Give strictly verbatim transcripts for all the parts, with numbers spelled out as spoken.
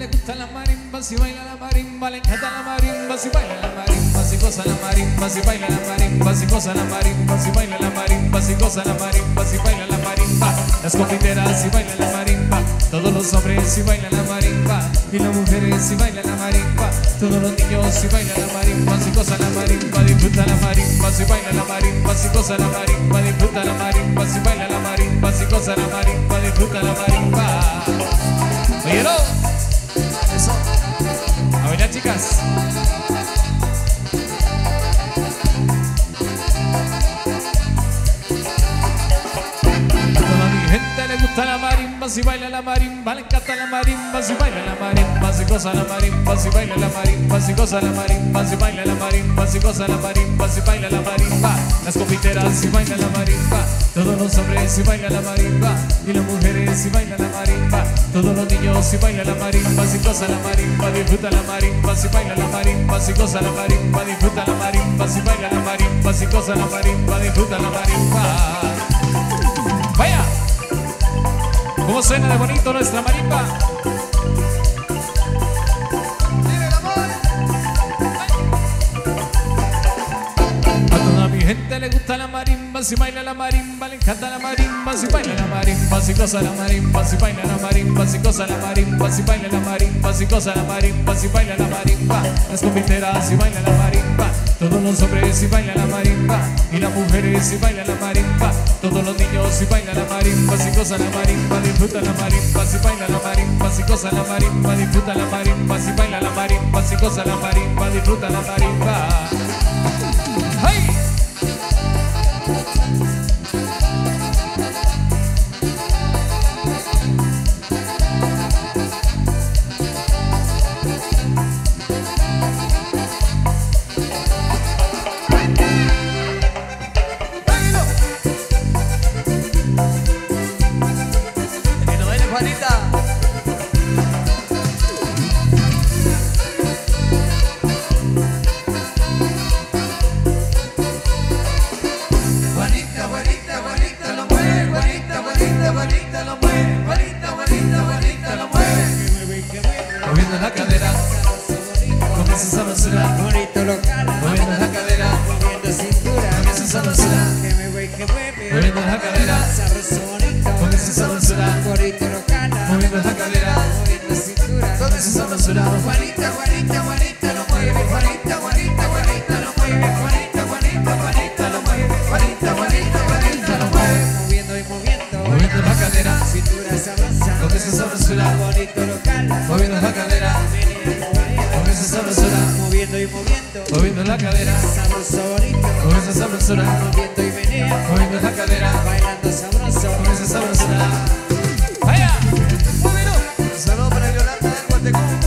le gusta la marimba, si baila la marimba, le encanta la marimba, si baila la marimba, si goza la marimba, si baila la marimba, si goza la marimba, si baila la marimba, si goza la marimba, si baila la marimba, las confiteras si bailan la marimba, todos los hombres si bailan la marimba, y las mujeres si bailan la marimba, todos los niños si bailan la marimba, si goza la marimba, disfruta la marimba, si baila la marimba, si goza la marimba, disfruta la marimba, si baila la marimba, si goza la marimba, disfruta la marimba. ¿Oyeron? Eso. A bailar, chicas. Le gusta la marimba, si baila la marimba, le encanta la marimba, si baila la marimba, si goza la marimba, si baila la marimba, si goza la marimba, si baila la marimba, si goza la marimba, si baila la marimba, las confiteras si bailan la marimba, todos los hombres si bailan la marimba, y las mujeres si bailan la marimba, todos los niños si bailan la marimba, si goza la marimba, disfruta la marimba, si baila la marimba, si goza la marimba, disfruta la marimba, si baila la marimba, si goza la marimba, disfruta la marimba. ¡Vaya! ¿Cómo suena de bonito nuestra marimba? ¡Vive el amor! A toda mi gente le gusta la marimba, si baila la marimba, le encanta la marimba, si baila la marimba, si goza la marimba, si baila la marimba, si goza la marimba, si baila la marimba, si goza la marimba, si baila la marimba, las confiteras si bailan la marimba, todos los hombres si bailan la marimba, y las mujeres si bailan la marimba, todos los niños si bailan la marimba, si goza la marimba, disfruta la marimba, si baila la marimba, si goza la marimba, disfruta la marimba, si baila la marimba, si goza la marimba, disfruta la marimba. ¡Hey! Moviendo la cadera, comienza a sabrosar, bonito local, moviendo la cadera, moviendo cintura, comienza a sabrosar, que me voy, que mueve, moviendo la cadera, sabroso bonito, comienza a sabrosar, bonito local, moviendo la cadera, moviendo cintura, comienza a sabrosar, Juanita, Juanita, Juanita lo mueve, Juanita, Juanita, Juanita lo mueve, Juanita, Juanita, Juanita lo mueve, Juanita, Juanita, Juanita lo mueve, moviendo y moviendo, moviendo la cadera, cintura sabrosa, comienza a sabrosar, bonito local, moviendo la cadera, comienza a sabrosura, moviendo y moviendo, moviendo la cadera, sabroso bonito, comienza a sabrosura, moviendo y menea, moviendo la cadera, bailando sabroso, comienza a sabrosura. ¡Vaya! ¡Muévelo! Un saludo para Yolanda del Guatecón,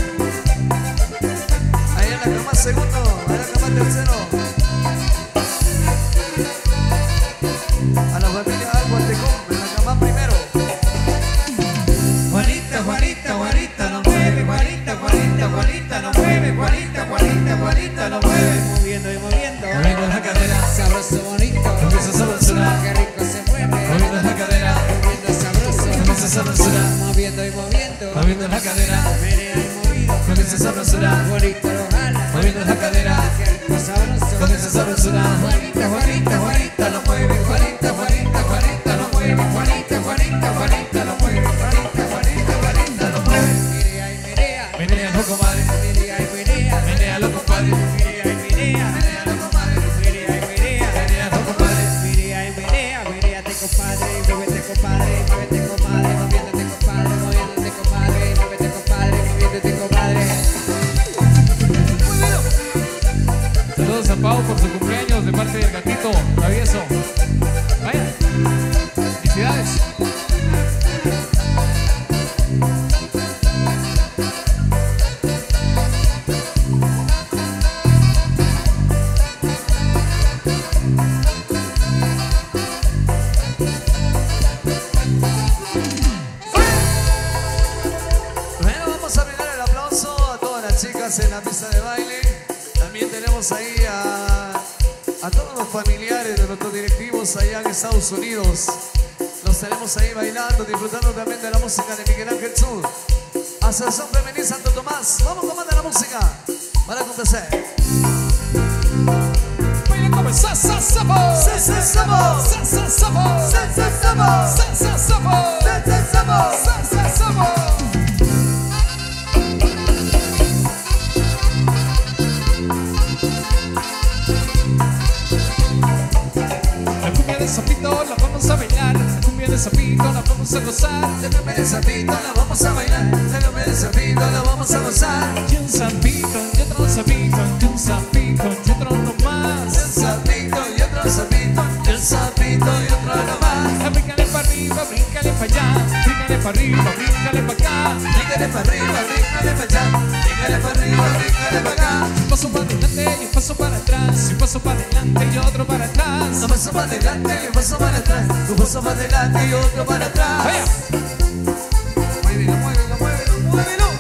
ahí en la cama segundo, ahí en la cama tercero, a la familia del Guatecón, en la cama primero. Juanita, Juanita, Juanita no mueve, Juanita, Juanita, Juanita no mueve, Juanita, Juanita, Juanita no mueve, moviendo y moviendo, moviendo la cadera, sabroso bonito, comienza a sabrosura, qué rico se mueve, moviendo la cadera, moviendo sabroso, comienza a sabrosura, moviendo y moviendo, moviendo la cadera, menea y movido, comienza a sabrosura, bonito lo jala, moviendo la cadera, qué rico sabroso, comienza a sabrosura, Juanita, Juanita, Juanita lo mueve, Juanita, Juanita, Juanita lo mueve, Juanita, Juanita, Juanita lo mueve, Juanita, Juanita, Juanita lo mueve, menea y menea, menea no comadre, menea y menea, menea lo compadre, menea y menea, menea no comadre, menea y menea, menea no comadre, menea y menea, meneate compadre, muévete compadre, muévete compadre, moviéndote compadre, moviéndote compadre, muévete compadre, moviéndote compadre. Muy bien. Saludos a Pau por su cumpleaños de parte del gatito travieso. Vaya, felicidades. Bueno, vamos a brindar el aplauso a todas las chicas en la pista de baile. También tenemos ahí a, a todos los familiares de nuestros directivos allá en Estados Unidos. Los tenemos ahí bailando, disfrutando también de la música de Miguel Ángel Sur. Hasta San Femení Santo Tomás. Vamos a tomar la música para complacer. Baila como sa sa sabo, Sa sa sabo, sa sa sabo, sa sa sabo, sa sa sabo, sa sa sabo, sa sa sabo. La cumbia de Zapito la vamos a bailar, la cumbia de Zapito la vamos a gozar. la cumbia de Zapito la vamos a bailar, la cumbia de Zapito la vamos a gozar. Y un zapito, y otro zapito, y un zapito, y otro no más. Un sapito y otro sapito, y un sapito y otro nomás. Bríncale para arriba, bríncale para allá, bríncale para arriba, bríncale para acá. Bríncale para arriba, bríncale para allá, bríncale para arriba, bríncale para acá. Un paso para adelante y un paso para atrás, y un paso para adelante y otro para atrás. Un paso para adelante y un paso para atrás, un paso para adelante y otro para atrás. Vaya. Muévelo, muévelo, muévelo, muévelo.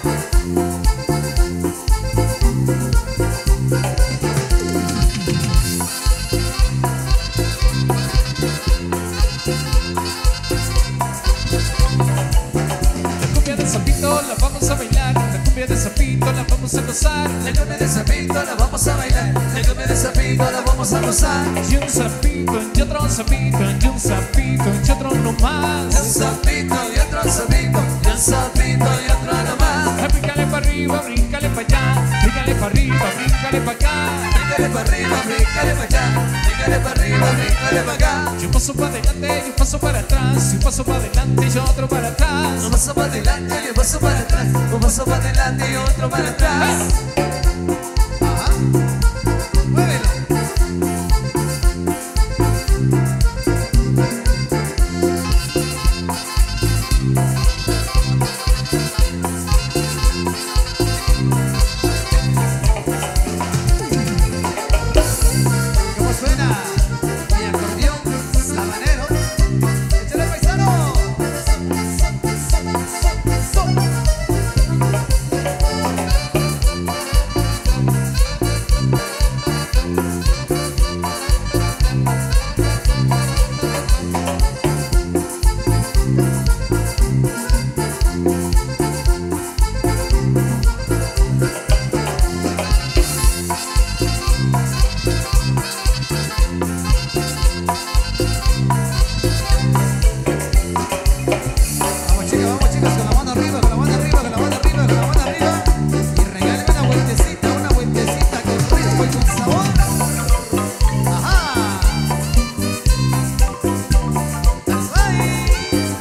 La cumbia de Zapito la vamos a bailar, la cumbia de Zapito la vamos a gozar. La cumbia de Zapito la vamos a bailar, la cumbia de Zapito la vamos a gozar. Y un zapito, y otro zapito, y un zapito, y otro no más. Un sapito y otro sapito, y un sapito y otro nomás. Bríncale para arriba, bríncale para allá, bríncale para arriba, bríncale para acá. Bríncale para arriba, bríncale para allá, bríncale para arriba, bríncale para acá. Y un paso para adelante y un paso para atrás, y un paso para adelante y otro para atrás. Un paso para adelante y un paso para atrás, un paso para adelante y otro para atrás. Ajá. Muévelo. ¿Cómo suena? Mi acordeón sabanero. ¡Échale, paisano! Vamos chicas, vamos chicas, con la mano arriba, con la mano arriba, con la mano arriba, con la mano arriba. Y regáleme una vueltecita, una vueltecita con ritmo y con sabor. Ajá. That's right.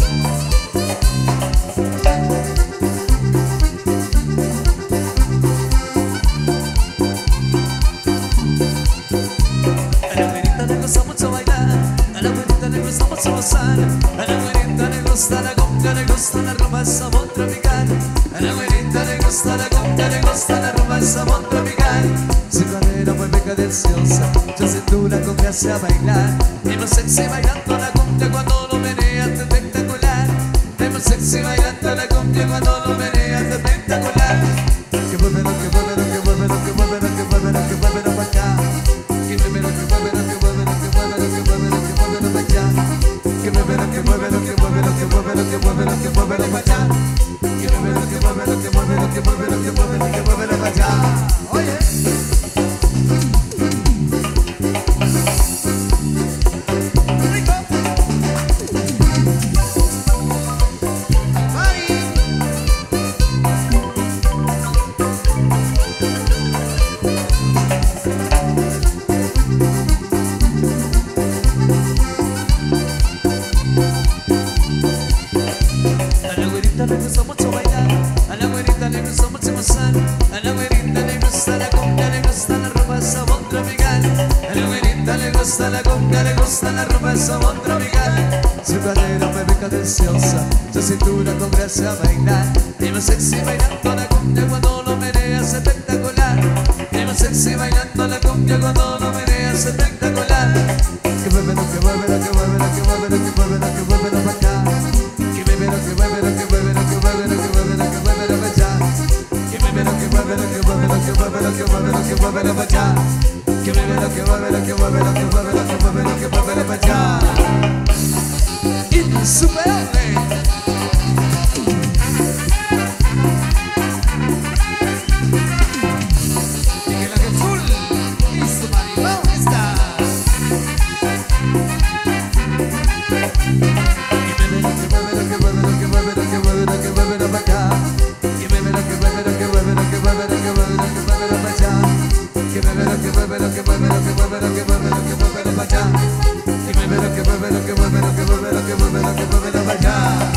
A la güerita le gusta mucho bailar, a la güerita le gusta mucho gozar, a la güerita le gusta la cumbia, le gusta la rumba, sabor tropical. A la güerita le gusta la cumbia, le gusta la rumba, sabor tropical. Su cadera mueve cadenciosa, su cintura con gracia a bailar. Es muy sexy bailando la cumbia cuando lo meneas, es espectacular. Es muy sexy bailando la cumbia cuando lo meneas, es espectacular. Que mueve lo que mueve lo que mueve lo que mueve lo que mueve lo que mueve lo para acá. Que mueve lo que mueve lo que mueve lo que mueve lo que mueve lo que mueve lo para allá. Que mueve lo que mueve lo que mueve lo que mueve lo que mueve lo que mueve lo para allá. Que mueve lo que mueve lo que mueve lo que mueve lo que mueve lo que mueve lo para allá. Oye. Rico. Mari. A la güerita le gusta mucho bailar, a la güerita le gusta mucho gozar, a la güerita le gusta la cumbia, le gusta la rumba, sabor tropical. A la güerita le gusta la cumbia, le gusta la rumba, sabor tropical. Su cadera mueve cadenciosa, su cintura con gracia a bailar. Es muy sexy bailando la cumbia cuando lo meneas, espectacular. Es muy sexy bailando la cumbia cuando lo meneas, espectacular. Que mueve lo que mueve lo que mueve lo que mueve lo que mueve lo que mueve lo para acá. Que mueve lo que mueve lo que mueve lo que mueve lo que mueve lo que mueve lo para allá. Que mueve lo que mueve lo que mueve lo que mueve lo que mueve lo que mueve lo para allá. Que mueve lo que mueve lo que mueve lo que mueve lo que mueve lo que mueve lo para allá. Insuperable. muévelo, que muévelo, que muévelo, que muévelo, que muévelo, vaya.